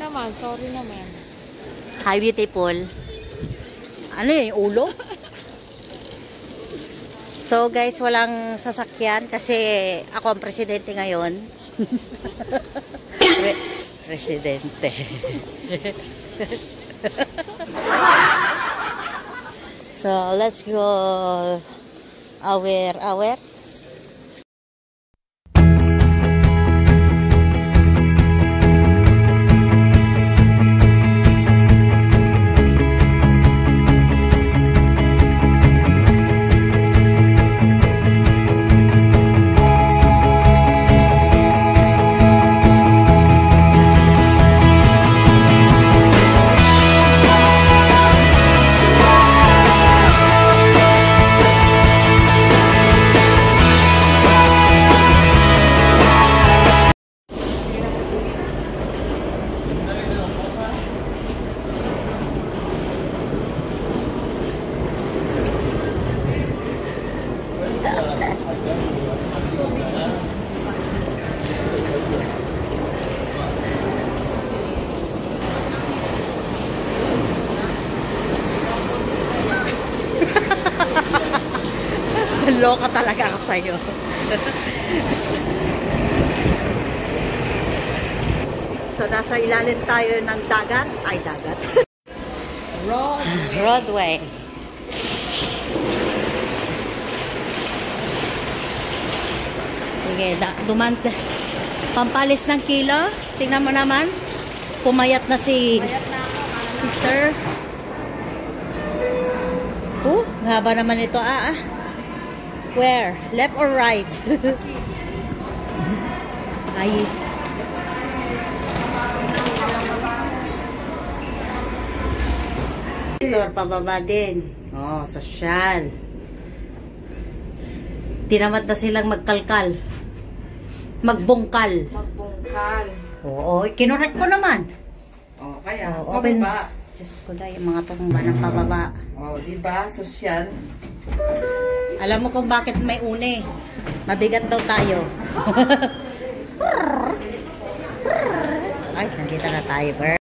naman, sorry naman. Hi, beautiful. Ano yun, yung ulo? So guys, walang sasakyan kasi ako ang presidente ngayon. Presidente. So let's go aware. Loka talaga ako sa'yo. So, nasa ilalim tayo ng dagat. Ay, dagat. Broadway. Sige, pampalis ng kilo. Tingnan mo naman. Pumayat na si sister. Haba naman ito. Where? Left or right? Ay. Ito, pababa din. Oh, sosyal. Tinamad na silang magkalkal. Magbungkal. Oo, kinurek ko naman. Oh, kaya, open. pababa. Diyos ko lang, yung mga tumba ng pababa. Oh, diba? Sosyal. Alam mo kung bakit may une. Mabigat daw tayo. Ay, nandito na tayo, bro.